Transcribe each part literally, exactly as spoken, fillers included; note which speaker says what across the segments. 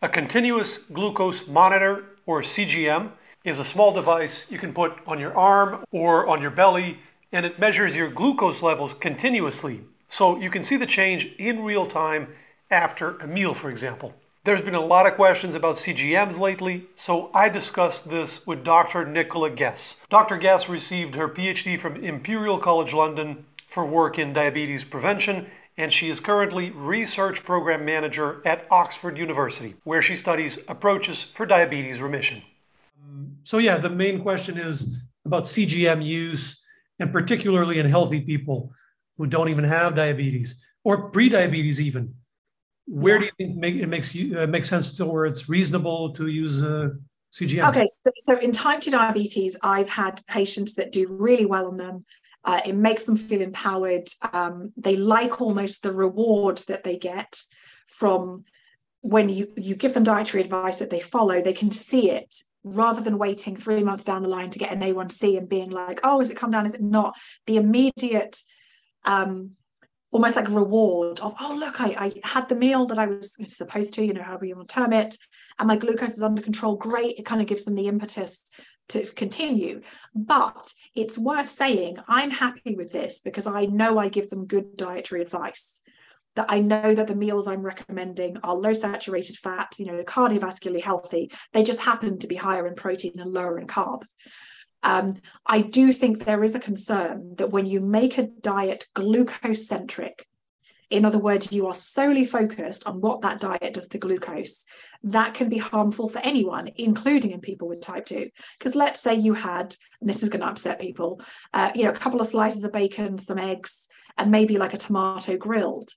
Speaker 1: A continuous glucose monitor, or C G M, is a small device you can put on your arm or on your belly, and it measures your glucose levels continuously. So you can see the change in real time after a meal, for example. There's been a lot of questions about C G Ms lately, so I discussed this with Doctor Nicola Guess. Doctor Guess received her PhD from Imperial College London for work in diabetes prevention, and she is currently Research Program Manager at Oxford University, where she studies approaches for diabetes remission. So yeah, the main question is about C G M use, and particularly in healthy people who don't even have diabetes, or pre-diabetes even. Where do you think make, it makes you uh, makes sense to where it's reasonable to use uh, C G M?
Speaker 2: Okay, so, so in type two diabetes, I've had patients that do really well on them. Uh, it makes them feel empowered. Um, they like almost the reward that they get from when you, you give them dietary advice that they follow. They can see it rather than waiting three months down the line to get an A one C and being like, oh, is it come down? Is it not? The immediate, um, almost like reward of, oh, look, I, I had the meal that I was supposed to, you know, however you want to term it, and my glucose is under control. Great. It kind of gives them the impetus to continue. But it's worth saying I'm happy with this because I know I give them good dietary advice, that I know that the meals I'm recommending are low saturated fat, you know, cardiovascularly healthy. They just happen to be higher in protein and lower in carb. Um, I do think there is a concern that when you make a diet glucose centric, in other words, you are solely focused on what that diet does to glucose, that can be harmful for anyone, including in people with type two. Because let's say you had, and this is going to upset people, uh, you know, a couple of slices of bacon, some eggs, and maybe like a tomato grilled.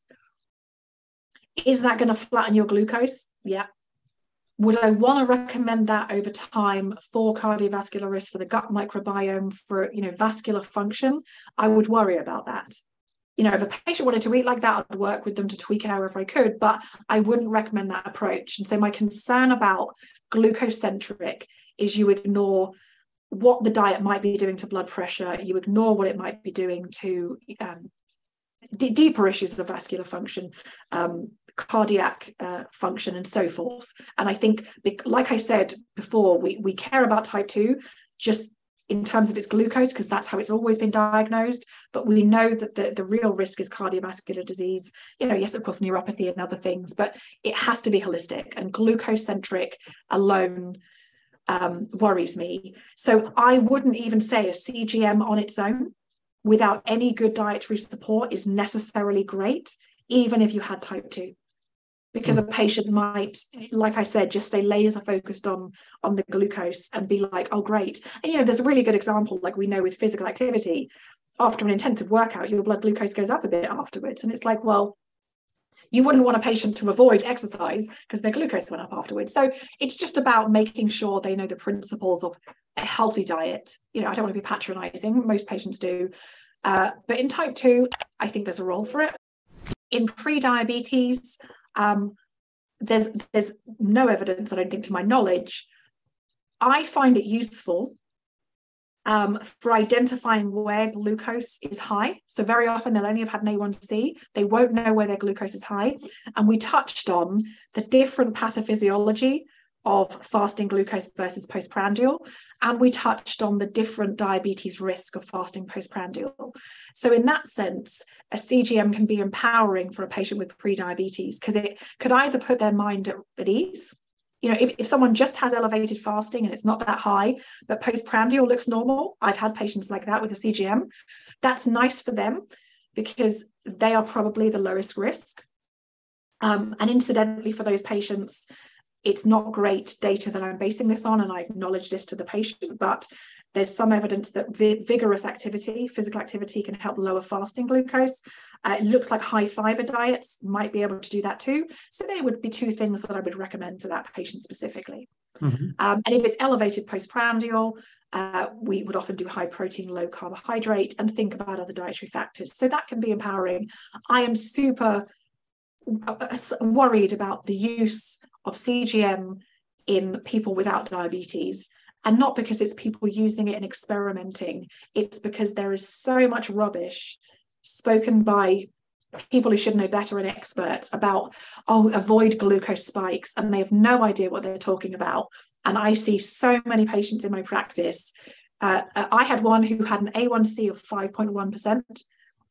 Speaker 2: Is that going to flatten your glucose? Yeah. Would I want to recommend that over time for cardiovascular risk, for the gut microbiome, for, you know, vascular function? I would worry about that. You know, if a patient wanted to eat like that, I'd work with them to tweak it however I could, but I wouldn't recommend that approach. And so my concern about glucose-centric is you ignore what the diet might be doing to blood pressure, you ignore what it might be doing to um, d- deeper issues of vascular function, um, cardiac uh, function, and so forth. And I think, like I said before, we, we care about type two just in terms of its glucose, because that's how it's always been diagnosed. But we know that the, the real risk is cardiovascular disease. You know, yes, of course, neuropathy and other things, but it has to be holistic, and glucose-centric alone um, worries me. So I wouldn't even say a C G M on its own without any good dietary support is necessarily great, even if you had type two. Because a patient might, like I said, just stay laser focused on, on the glucose and be like, oh, great. And, you know, there's a really good example, like we know with physical activity, after an intensive workout, your blood glucose goes up a bit afterwards. And it's like, well, you wouldn't want a patient to avoid exercise because their glucose went up afterwards. So it's just about making sure they know the principles of a healthy diet. You know, I don't want to be patronizing. Most patients do. Uh, but in type two, I think there's a role for it. In pre-diabetes, Um, there's there's no evidence, I don't think, to my knowledge. I find it useful um, for identifying where glucose is high. So very often they'll only have had an A one C. They won't know where their glucose is high. And we touched on the different pathophysiology of fasting glucose versus postprandial. And we touched on the different diabetes risk of fasting postprandial. So in that sense, a C G M can be empowering for a patient with pre-diabetes because it could either put their mind at, at ease. You know, if, if someone just has elevated fasting and it's not that high, but postprandial looks normal, I've had patients like that with a C G M. That's nice for them because they are probably the lowest risk. Um, and incidentally, for those patients, it's not great data that I'm basing this on, and I acknowledge this to the patient, but there's some evidence that vi- vigorous activity, physical activity, can help lower fasting glucose. Uh, it looks like high fiber diets might be able to do that too. So there would be two things that I would recommend to that patient specifically. Mm-hmm. Um, and if it's elevated postprandial, uh, we would often do high protein, low carbohydrate, and think about other dietary factors. So that can be empowering. I am super worried about the use of C G M in people without diabetes, and not because it's people using it and experimenting. It's because there is so much rubbish spoken by people who should know better and experts about, oh, avoid glucose spikes, and they have no idea what they're talking about. And I see so many patients in my practice. Uh, I had one who had an A one C of five point one percent,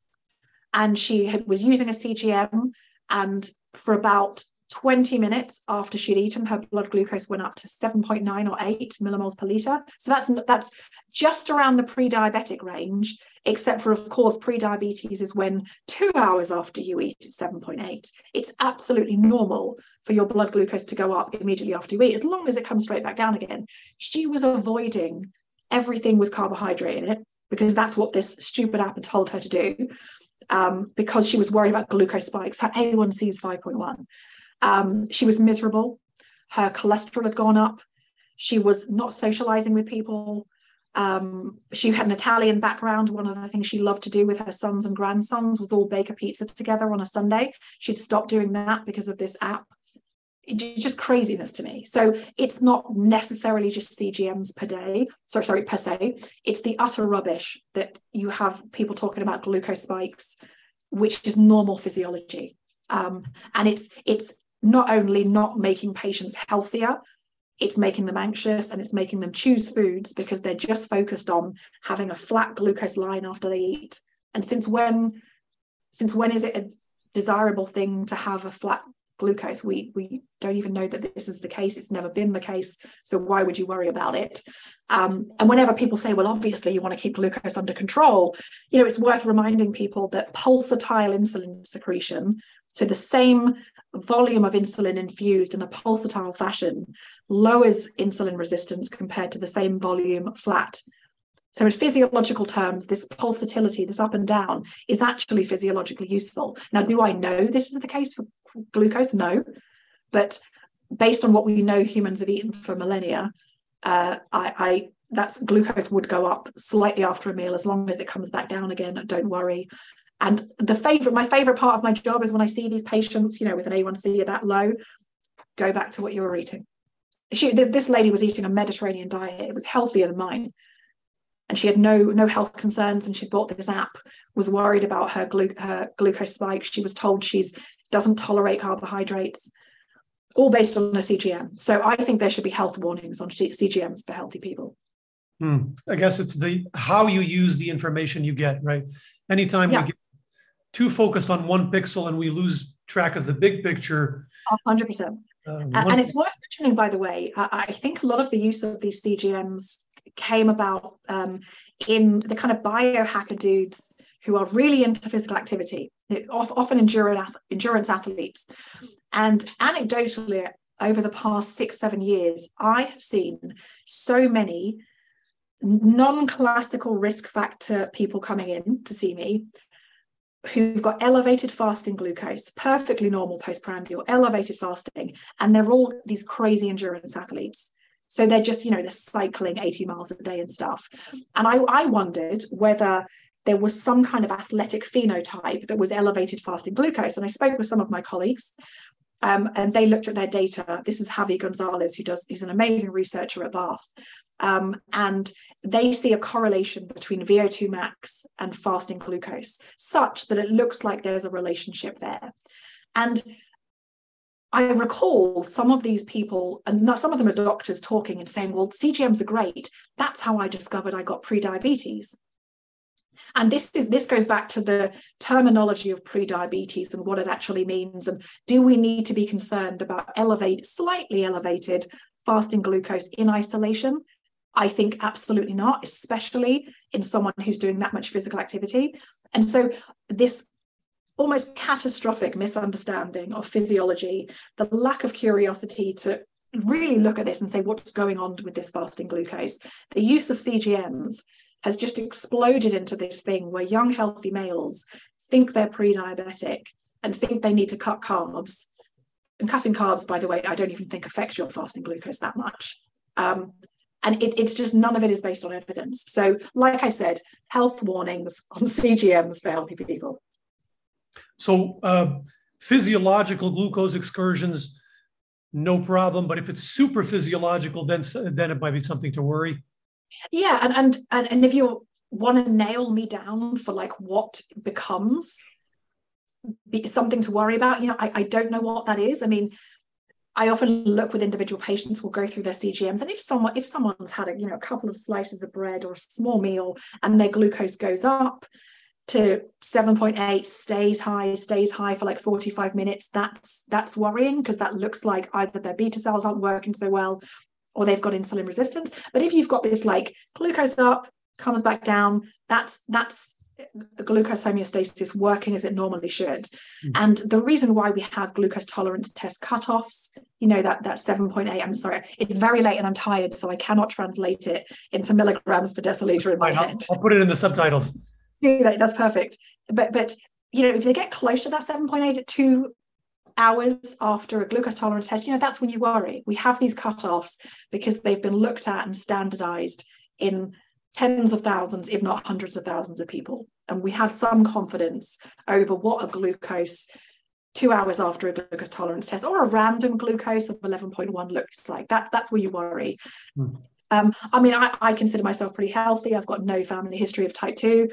Speaker 2: and she had, was using a C G M, and for about twenty minutes after she'd eaten, her blood glucose went up to seven point nine or eight millimoles per litre. So that's, that's just around the pre-diabetic range, except for, of course, pre-diabetes is when two hours after you eat, it's seven point eight. It's absolutely normal for your blood glucose to go up immediately after you eat, as long as it comes straight back down again. She was avoiding everything with carbohydrate in it, because that's what this stupid app had told her to do, um, because she was worried about glucose spikes. Her A one C is five point one. Um, she was miserable. Her cholesterol had gone up. She was not socializing with people. Um, she had an Italian background. One of the things she loved to do with her sons and grandsons was all bake a pizza together on a Sunday. She'd stopped doing that because of this app. It, just craziness to me. So it's not necessarily just C G Ms per day, sorry, sorry, per se. It's the utter rubbish that you have people talking about glucose spikes, which is normal physiology. Um, and it's it's not only not making patients healthier, it's making them anxious, and it's making them choose foods because they're just focused on having a flat glucose line after they eat. And since when, since when is it a desirable thing to have a flat glucose? We we don't even know that this is the case. It's never been the case. So why would you worry about it? Um, and whenever people say, well, obviously you want to keep glucose under control, you know, it's worth reminding people that pulsatile insulin secretion, so the same volume of insulin infused in a pulsatile fashion, lowers insulin resistance compared to the same volume flat. So in physiological terms, this pulsatility, this up and down, is actually physiologically useful. Now, do I know this is the case for glucose? No. But based on what we know humans have eaten for millennia, uh, I, I that's glucose would go up slightly after a meal as long as it comes back down again. Don't worry. And the favorite, my favorite part of my job is when I see these patients, you know, with an A one C that low, go back to what you were eating. She, this lady was eating a Mediterranean diet. It was healthier than mine. And she had no, no health concerns, and she bought this app, was worried about her, glu her glucose spikes. She was told she doesn't tolerate carbohydrates, all based on a C G M. So I think there should be health warnings on C G Ms for healthy people.
Speaker 1: Hmm. I guess it's the how you use the information you get, right? Anytime yeah. we get too focused on one pixel and we lose track of the big picture.
Speaker 2: one hundred percent. Uh, and it's worth mentioning, by the way, I, I think a lot of the use of these C G Ms came about um, in the kind of biohacker dudes who are really into physical activity, often endurance, endurance athletes. And anecdotally, over the past six, seven years, I have seen so many non-classical risk factor people coming in to see me who've got elevated fasting glucose, perfectly normal postprandial, elevated fasting, and they're all these crazy endurance athletes. So they're just, you know, they're cycling eighty miles a day and stuff. And I, I wondered whether there was some kind of athletic phenotype that was elevated fasting glucose. And I spoke with some of my colleagues, um, and they looked at their data. This is Javi Gonzalez, who does, he's an amazing researcher at Bath. Um, and they see a correlation between V O two max and fasting glucose, such that it looks like there's a relationship there. And I recall some of these people, and some of them are doctors, talking and saying, well, C G Ms are great. That's how I discovered I got pre-diabetes. And this is this goes back to the terminology of pre-diabetes and what it actually means. And do we need to be concerned about elevate, slightly elevated fasting glucose in isolation? I think absolutely not, especially in someone who's doing that much physical activity. And so this almost catastrophic misunderstanding of physiology, the lack of curiosity to really look at this and say what's going on with this fasting glucose, the use of C G Ms has just exploded into this thing where young healthy males think they're pre-diabetic and think they need to cut carbs. And cutting carbs, by the way, I don't even think affects your fasting glucose that much. Um, and it, it's just none of it is based on evidence. So like I said, health warnings on C G Ms for healthy people.
Speaker 1: So uh, physiological glucose excursions, no problem. But if it's super physiological, then, then it might be something to worry.
Speaker 2: Yeah, and and and, and if you want to nail me down for like what becomes be something to worry about. You know, I, I don't know what that is. I mean, I often look with individual patients, we'll go through their C G Ms, and if someone if someone's had a you know a couple of slices of bread or a small meal and their glucose goes up to seven point eight, stays high, stays high for like forty-five minutes, that's that's worrying, because that looks like either their beta cells aren't working so well or they've got insulin resistance. But if you've got this like glucose up, comes back down, that's that's the glucose homeostasis working as it normally should. Mm. And the reason why we have glucose tolerance test cutoffs, you know, that that seven point eight, I'm sorry, it's very late and I'm tired, so I cannot translate it into milligrams per deciliter in my
Speaker 1: I'll,
Speaker 2: head.
Speaker 1: I'll put it in the subtitles.
Speaker 2: Do that, that's perfect. But but you know, if they get close to that seven point eight at two hours after a glucose tolerance test, you know, that's when you worry. We have these cutoffs because they've been looked at and standardized in tens of thousands, if not hundreds of thousands of people. And we have some confidence over what a glucose two hours after a glucose tolerance test or a random glucose of eleven point one looks like. That, that's where you worry. Mm. Um, I mean, I, I consider myself pretty healthy. I've got no family history of type two.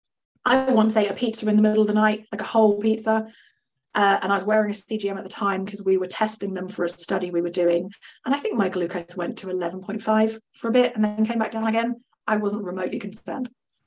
Speaker 2: I once ate a pizza in the middle of the night, like a whole pizza. Uh, and I was wearing a C G M at the time because we were testing them for a study we were doing. And I think my glucose went to eleven point five for a bit and then came back down again. I wasn't remotely concerned.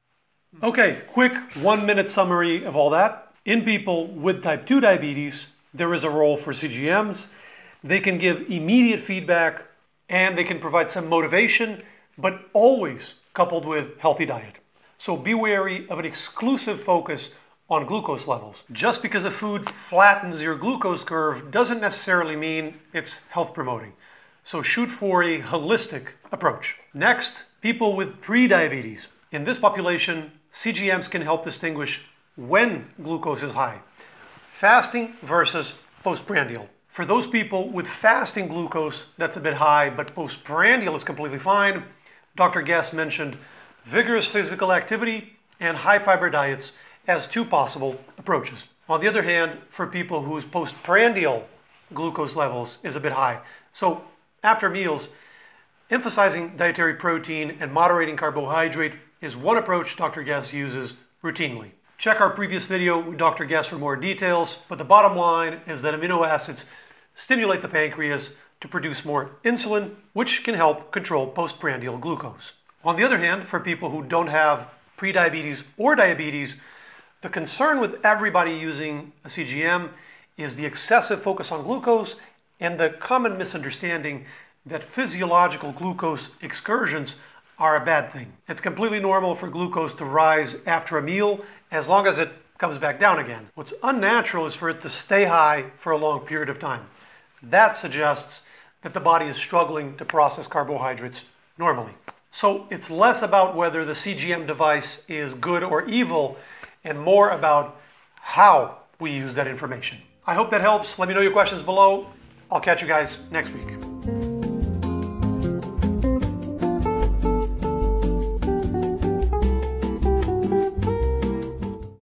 Speaker 1: Okay, quick one minute summary of all that. In people with type two diabetes, there is a role for C G Ms. They can give immediate feedback and they can provide some motivation, but always coupled with healthy diet. So be wary of an exclusive focus on glucose levels. Just because a food flattens your glucose curve doesn't necessarily mean it's health promoting. So shoot for a holistic approach. Next, people with prediabetes. In this population, C G Ms can help distinguish when glucose is high. Fasting versus postprandial. For those people with fasting glucose that's a bit high, but postprandial is completely fine, Doctor Guess mentioned vigorous physical activity and high fiber diets as two possible approaches. On the other hand, for people whose postprandial glucose levels is a bit high, so after meals, emphasizing dietary protein and moderating carbohydrate is one approach Doctor Guess uses routinely. Check our previous video with Doctor Guess for more details, but the bottom line is that amino acids stimulate the pancreas to produce more insulin, which can help control postprandial glucose. On the other hand, for people who don't have prediabetes or diabetes, the concern with everybody using a C G M is the excessive focus on glucose and the common misunderstanding that physiological glucose excursions are a bad thing. It's completely normal for glucose to rise after a meal as long as it comes back down again. What's unnatural is for it to stay high for a long period of time. That suggests that the body is struggling to process carbohydrates normally. So it's less about whether the C G M device is good or evil and more about how we use that information. I hope that helps. Let me know your questions below. I'll catch you guys next week.